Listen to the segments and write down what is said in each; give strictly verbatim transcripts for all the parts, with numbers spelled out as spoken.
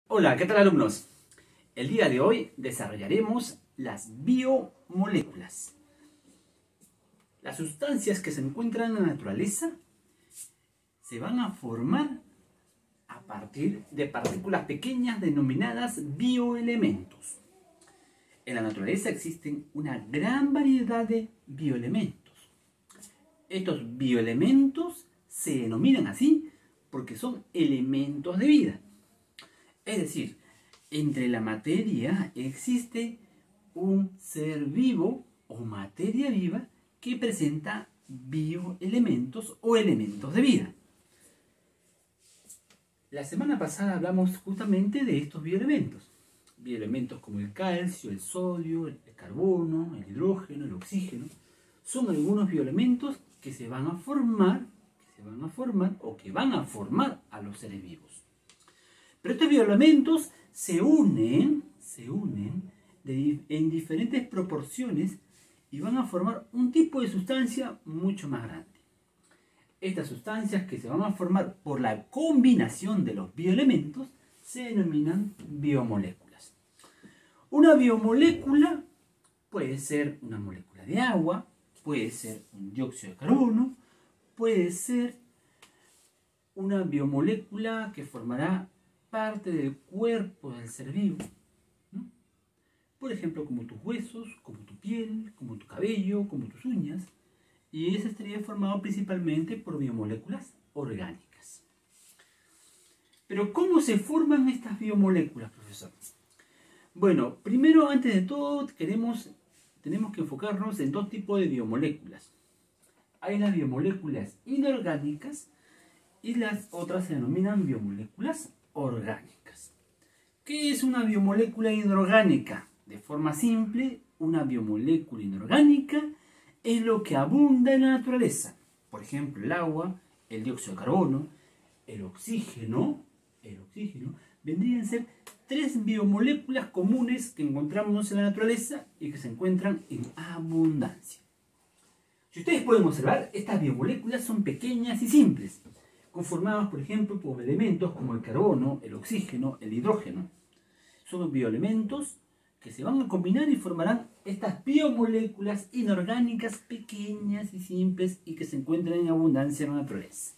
Hola, ¿qué tal alumnos? El día de hoy desarrollaremos las biomoléculas. Las sustancias que se encuentran en la naturaleza se van a formar a partir de partículas pequeñas denominadas bioelementos. En la naturaleza existen una gran variedad de bioelementos. Estos bioelementos se denominan así porque son elementos de vida. Es decir, entre la materia existe un ser vivo o materia viva que presenta bioelementos o elementos de vida. La semana pasada hablamos justamente de estos bioelementos. Bioelementos como el calcio, el sodio, el carbono, el hidrógeno, el oxígeno. Son algunos bioelementos que se van a formar, que se van a formar o que van a formar a los seres vivos. Pero estos bioelementos se unen, se unen de, en diferentes proporciones y van a formar un tipo de sustancia mucho más grande. Estas sustancias que se van a formar por la combinación de los bioelementos se denominan biomoléculas. Una biomolécula puede ser una molécula de agua, puede ser un dióxido de carbono, puede ser una biomolécula que formará parte del cuerpo del ser vivo, ¿no? Por ejemplo, como tus huesos, como tu piel, como tu cabello, como tus uñas. Y ese estaría formado principalmente por biomoléculas orgánicas. Pero ¿cómo se forman estas biomoléculas, profesor? Bueno, primero, antes de todo, queremos, tenemos que enfocarnos en dos tipos de biomoléculas. Hay las biomoléculas inorgánicas y las otras se denominan biomoléculas orgánicas. ¿Qué es una biomolécula inorgánica? De forma simple, una biomolécula inorgánica es lo que abunda en la naturaleza. Por ejemplo, el agua, el dióxido de carbono, el oxígeno, el oxígeno, vendrían a ser tres biomoléculas comunes que encontramos en la naturaleza y que se encuentran en abundancia. Si ustedes pueden observar, estas biomoléculas son pequeñas y simples, conformadas, por ejemplo, por elementos como el carbono, el oxígeno, el hidrógeno. Son bioelementos que se van a combinar y formarán estas biomoléculas inorgánicas pequeñas y simples y que se encuentran en abundancia en la naturaleza.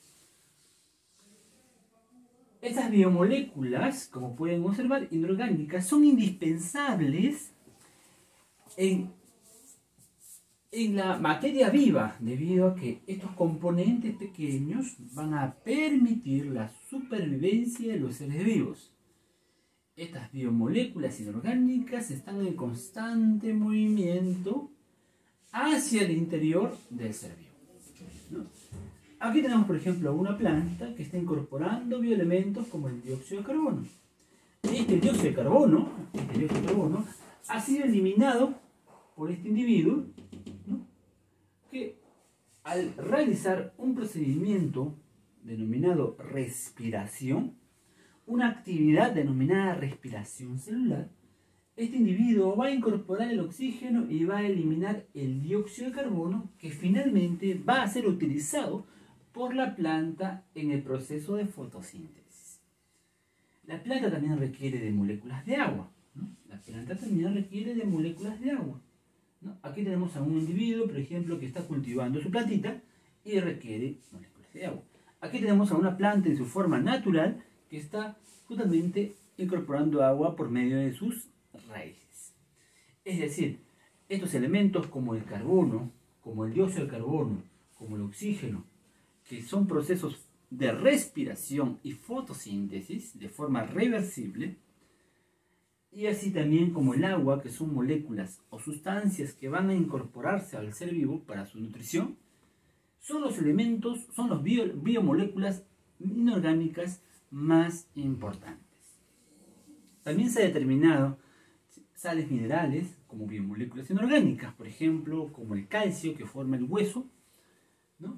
Estas biomoléculas, como pueden observar, inorgánicas, son indispensables en, en la materia viva, debido a que estos componentes pequeños van a permitir la supervivencia de los seres vivos. Estas biomoléculas inorgánicas están en constante movimiento hacia el interior del ser vivo, ¿no? Aquí tenemos, por ejemplo, una planta que está incorporando bioelementos como el dióxido de carbono. Este dióxido de carbono, este dióxido de carbono ha sido eliminado por este individuo, ¿no? Que al realizar un procedimiento denominado respiración, una actividad denominada respiración celular, este individuo va a incorporar el oxígeno y va a eliminar el dióxido de carbono que finalmente va a ser utilizado por la planta en el proceso de fotosíntesis. La planta también requiere de moléculas de agua, ¿no? La planta también requiere de moléculas de agua, ¿no? Aquí tenemos a un individuo, por ejemplo, que está cultivando su plantita y requiere moléculas de agua. Aquí tenemos a una planta en su forma natural que está justamente incorporando agua por medio de sus raíces. Es decir, estos elementos como el carbono, como el dióxido de carbono, como el oxígeno, que son procesos de respiración y fotosíntesis de forma reversible, y así también como el agua, que son moléculas o sustancias que van a incorporarse al ser vivo para su nutrición, son los elementos, son las bio, biomoléculas inorgánicas más importantes. También se ha determinado sales minerales como biomoléculas inorgánicas, por ejemplo, como el calcio que forma el hueso, ¿no?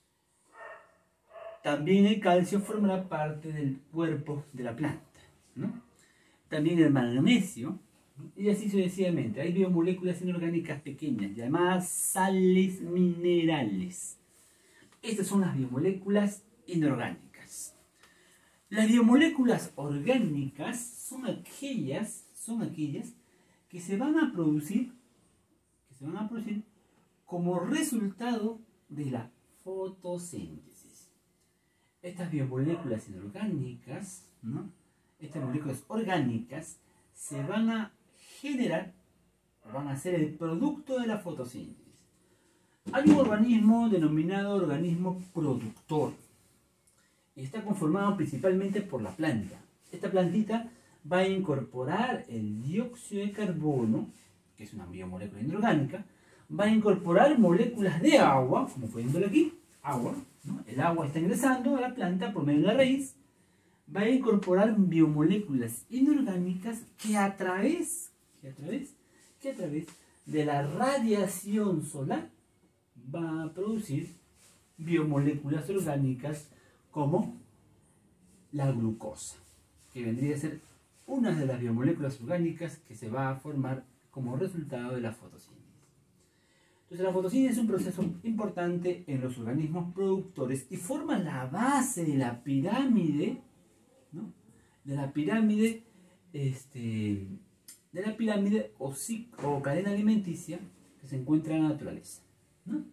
También el calcio formará parte del cuerpo de la planta, ¿no? También el magnesio, ¿no? Y así sucesivamente. Hay biomoléculas inorgánicas pequeñas llamadas sales minerales. Estas son las biomoléculas inorgánicas. Las biomoléculas orgánicas son aquellas, son aquellas que se van a producir, que se van a producir como resultado de la fotosíntesis. Estas biomoléculas inorgánicas, ¿no? Estas moléculas orgánicas se van a generar, van a ser el producto de la fotosíntesis. Hay un organismo denominado organismo productor. Y está conformado principalmente por la planta. Esta plantita va a incorporar el dióxido de carbono, que es una biomolécula inorgánica, va a incorporar moléculas de agua, como pueden ver aquí, agua, ¿no? El agua está ingresando a la planta por medio de la raíz, va a incorporar biomoléculas inorgánicas que a través, que a través, que a través de la radiación solar va a producir biomoléculas orgánicas como la glucosa, que vendría a ser una de las biomoléculas orgánicas que se va a formar como resultado de la fotosíntesis. Entonces la fotosíntesis es un proceso importante en los organismos productores y forma la base de la pirámide, ¿no? De la pirámide, este, de la pirámide o, o cadena alimenticia que se encuentra en la naturaleza, ¿no?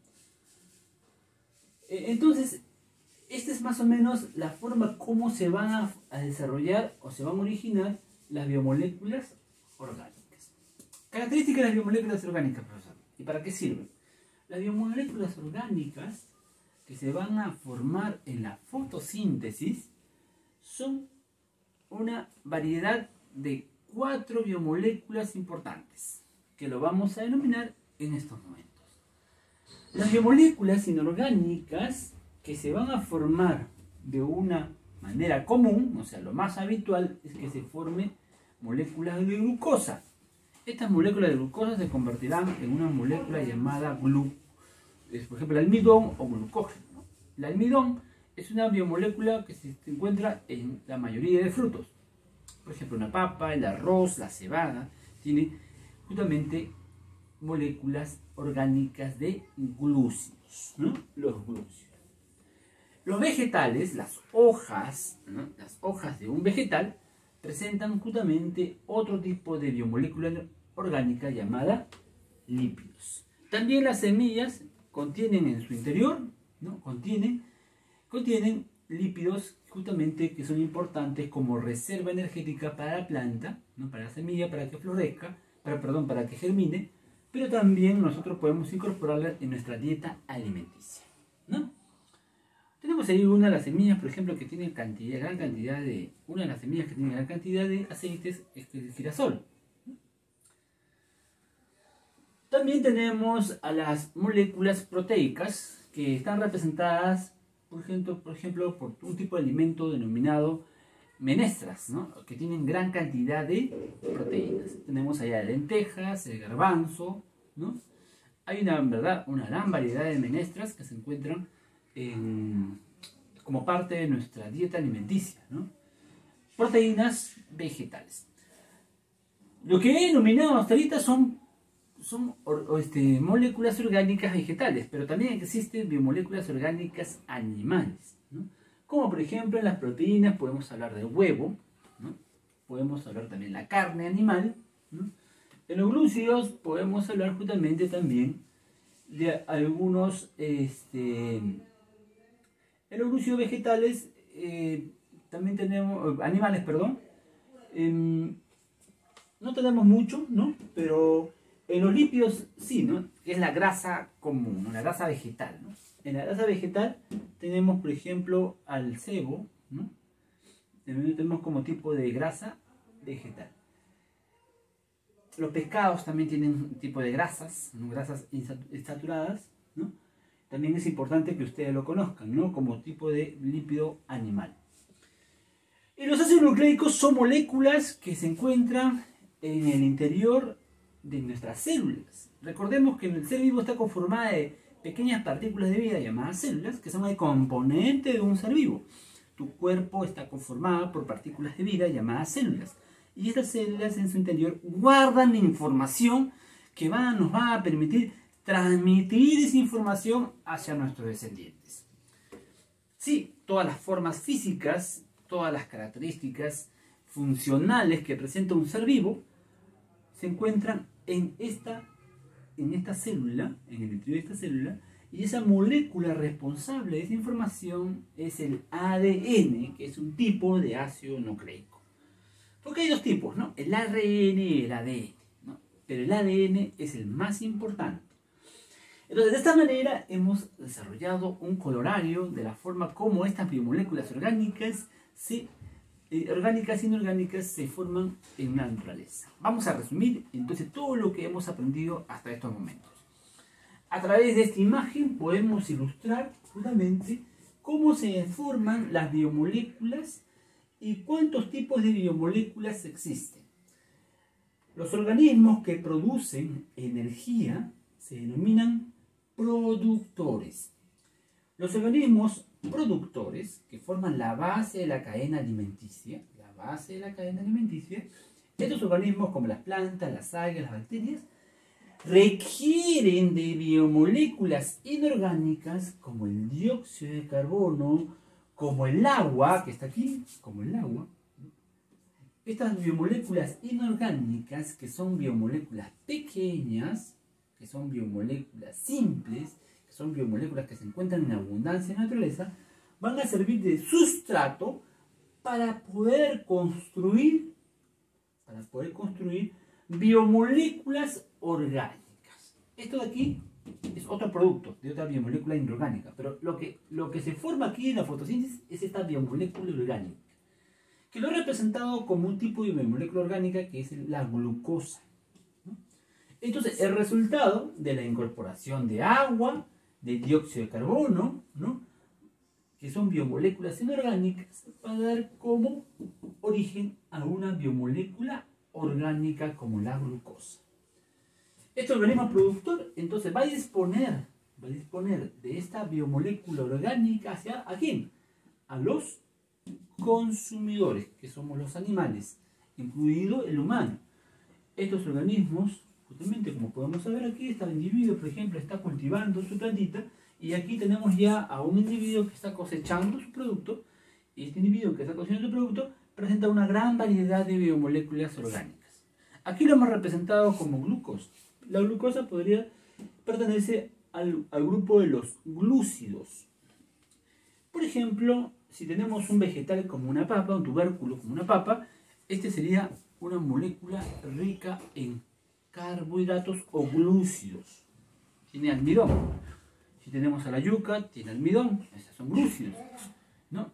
Entonces, esta es más o menos la forma como se van a, a desarrollar o se van a originar las biomoléculas orgánicas. Características de las biomoléculas orgánicas, profesor. ¿Y para qué sirven? Las biomoléculas orgánicas que se van a formar en la fotosíntesis son una variedad de cuatro biomoléculas importantes, que lo vamos a denominar en estos momentos. Las biomoléculas inorgánicas que se van a formar de una manera común, o sea, lo más habitual es que se formen moléculas de glucosa. Estas moléculas de glucosa se convertirán en una molécula llamada glu, por ejemplo, el almidón o glucógeno, ¿no? El almidón es una biomolécula que se encuentra en la mayoría de frutos. Por ejemplo, una papa, el arroz, la cebada, tiene justamente moléculas orgánicas de glúcidos, ¿no? Los glúcidos. Los vegetales, las hojas, ¿no? Las hojas de un vegetal presentan justamente otro tipo de biomolécula orgánica llamada lípidos. También las semillas contienen en su interior, ¿no? contienen, contienen lípidos justamente que son importantes como reserva energética para la planta, ¿no? Para la semilla, para que florezca, para, perdón, para que germine, pero también nosotros podemos incorporarla en nuestra dieta alimenticia, ¿no? Tenemos ahí una de las semillas, por ejemplo, que tiene cantidad, gran cantidad de, una de las semillas que tiene gran cantidad de aceites es el girasol. También tenemos a las moléculas proteicas que están representadas, por ejemplo, por ejemplo, por un tipo de alimento denominado menestras, ¿no? Que tienen gran cantidad de proteínas. Tenemos allá lentejas, el garbanzo, ¿no? Hay una, en verdad, una gran variedad de menestras que se encuentran en, como parte de nuestra dieta alimenticia, ¿no? Proteínas vegetales. Lo que he denominado hasta ahorita son, son or, o este, moléculas orgánicas vegetales, pero también existen biomoléculas orgánicas animales, ¿no? Como por ejemplo en las proteínas podemos hablar del huevo, ¿no? Podemos hablar también de la carne animal, ¿no? En los glúcidos podemos hablar justamente también de algunos, este, en los glúcidos vegetales eh, también tenemos, animales, perdón, eh, no tenemos mucho, ¿no? Pero en los lípidos sí, ¿no? Que es la grasa común, ¿no? La grasa vegetal, ¿no? En la grasa vegetal tenemos, por ejemplo, al cebo, ¿no? Tenemos como tipo de grasa vegetal. Los pescados también tienen un tipo de grasas, ¿no? Grasas insaturadas, ¿no? También es importante que ustedes lo conozcan, ¿no? Como tipo de lípido animal. Y los ácidos nucleicos son moléculas que se encuentran en el interior de nuestras células. Recordemos que el ser vivo está conformado de pequeñas partículas de vida llamadas células, que son el componente de un ser vivo. Tu cuerpo está conformado por partículas de vida llamadas células. Y estas células en su interior guardan la información que va, nos va a permitir transmitir esa información hacia nuestros descendientes. Sí, todas las formas físicas todas las características funcionales que presenta un ser vivo, se encuentran en esta, en esta célula, en el interior de esta célula, y esa molécula responsable de esa información es el A D N, que es un tipo de ácido nucleico. Porque hay dos tipos, ¿no? El A R N y el A D N, ¿no? Pero el A D N es el más importante. Entonces, de esta manera hemos desarrollado un colorario de la forma como estas biomoléculas orgánicas, se, eh, orgánicas e inorgánicas se forman en la naturaleza. Vamos a resumir entonces todo lo que hemos aprendido hasta estos momentos. A través de esta imagen podemos ilustrar justamente cómo se forman las biomoléculas y cuántos tipos de biomoléculas existen. Los organismos que producen energía se denominan productores. Los organismos productores, que forman la base de la cadena alimenticia, la base de la cadena alimenticia, estos organismos como las plantas, las algas, las bacterias, requieren de biomoléculas inorgánicas como el dióxido de carbono, como el agua, que está aquí, como el agua. Estas biomoléculas inorgánicas, que son biomoléculas pequeñas, que son biomoléculas simples, que son biomoléculas que se encuentran en abundancia en la naturaleza, van a servir de sustrato para poder construir, para poder construir biomoléculas orgánicas. Esto de aquí es otro producto de otra biomolécula inorgánica, pero lo que, lo que se forma aquí en la fotosíntesis es esta biomolécula orgánica, que lo he representado como un tipo de biomolécula orgánica que es la glucosa. Entonces, el resultado de la incorporación de agua, de dióxido de carbono, ¿no?, que son biomoléculas inorgánicas, va a dar como origen a una biomolécula orgánica como la glucosa. Este organismo productor entonces va a disponer, va a disponer de esta biomolécula orgánica hacia ¿a quién? A los consumidores, que somos los animales, incluido el humano. Estos organismos, justamente como podemos saber aquí, este individuo, por ejemplo, está cultivando su plantita, y aquí tenemos ya a un individuo que está cosechando su producto, y este individuo que está cosechando su producto presenta una gran variedad de biomoléculas orgánicas. Aquí lo hemos representado como glucosa. La glucosa podría pertenecer al, al grupo de los glúcidos. Por ejemplo, si tenemos un vegetal como una papa, un tubérculo como una papa, este sería una molécula rica en carbohidratos o glúcidos. Tiene almidón. Si tenemos a la yuca, tiene almidón. Estos son glúcidos, ¿no?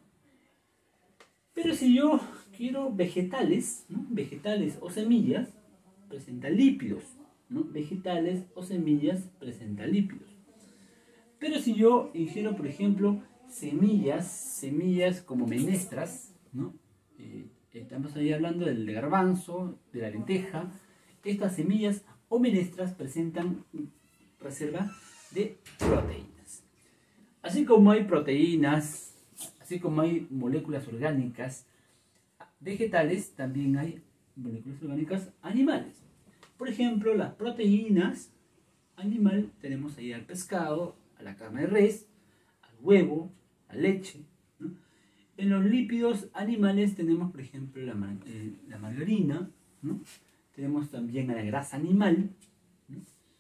Pero si yo quiero vegetales, ¿no?, vegetales o semillas, presenta lípidos, ¿no? Vegetales o semillas presenta lípidos. Pero si yo ingiero, por ejemplo, semillas, semillas como menestras, ¿no?, eh, estamos ahí hablando del garbanzo, de la lenteja, estas semillas o menestras presentan reserva de proteínas. Así como hay proteínas, así como hay moléculas orgánicas vegetales, también hay moléculas orgánicas animales. Por ejemplo, las proteínas animal, tenemos ahí al pescado, a la carne de res, al huevo, a la leche, ¿no? En los lípidos animales tenemos, por ejemplo, la, eh, la margarina, ¿no? Tenemos también a la grasa animal, ¿no?,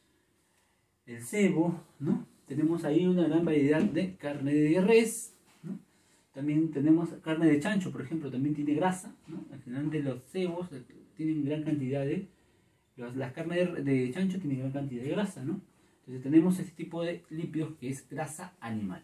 el sebo, ¿no? Tenemos ahí una gran variedad de carne de res, ¿no? También tenemos carne de chancho, por ejemplo, también tiene grasa, ¿no? Al final de los cebos tienen gran cantidad de... Las, las carnes de, de chancho tienen gran cantidad de grasa, ¿no? Entonces tenemos este tipo de lípidos que es grasa animal.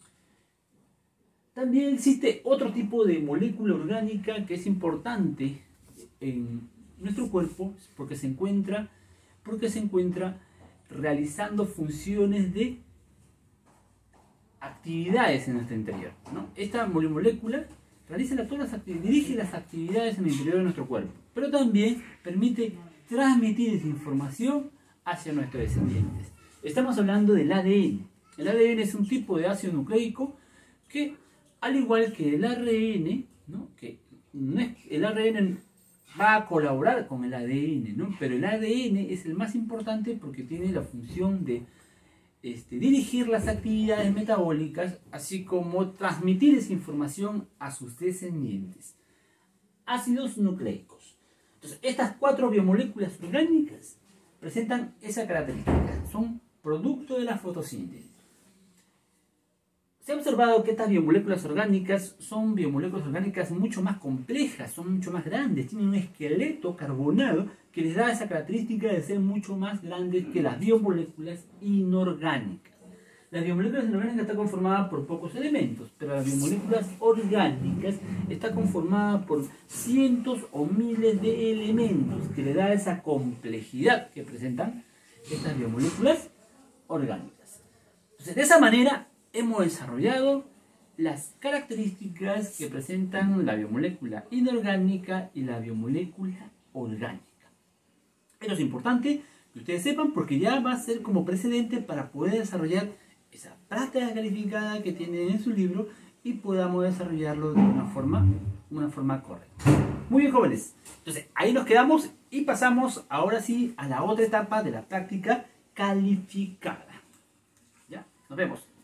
También existe otro tipo de molécula orgánica que es importante en nuestro cuerpo porque se encuentra, porque se encuentra realizando funciones de actividades en nuestro interior, ¿no? Esta molécula realiza todas las dirige las actividades en el interior de nuestro cuerpo, pero también permite transmitir esa información hacia nuestros descendientes. Estamos hablando del A D N. El A D N es un tipo de ácido nucleico que, al igual que el R N, ¿no?, que no es, el R N va a colaborar con el A D N, ¿no?, pero el A D N es el más importante porque tiene la función de este, dirigir las actividades metabólicas, así como transmitir esa información a sus descendientes. Ácidos nucleicos. Entonces, estas cuatro biomoléculas orgánicas presentan esa característica, son producto de la fotosíntesis. Se ha observado que estas biomoléculas orgánicas son biomoléculas orgánicas mucho más complejas, son mucho más grandes, tienen un esqueleto carbonado que les da esa característica de ser mucho más grandes que las biomoléculas inorgánicas. Las biomoléculas inorgánicas están conformadas por pocos elementos, pero las biomoléculas orgánicas están conformadas por cientos o miles de elementos que le da esa complejidad que presentan estas biomoléculas orgánicas. Entonces, de esa manera hemos desarrollado las características que presentan la biomolécula inorgánica y la biomolécula orgánica. Esto es importante que ustedes sepan porque ya va a ser como precedente para poder desarrollar esa práctica calificada que tienen en su libro y podamos desarrollarlo de una forma, una forma correcta. Muy bien, jóvenes. Entonces, ahí nos quedamos y pasamos ahora sí a la otra etapa de la práctica calificada. ¿Ya? Nos vemos.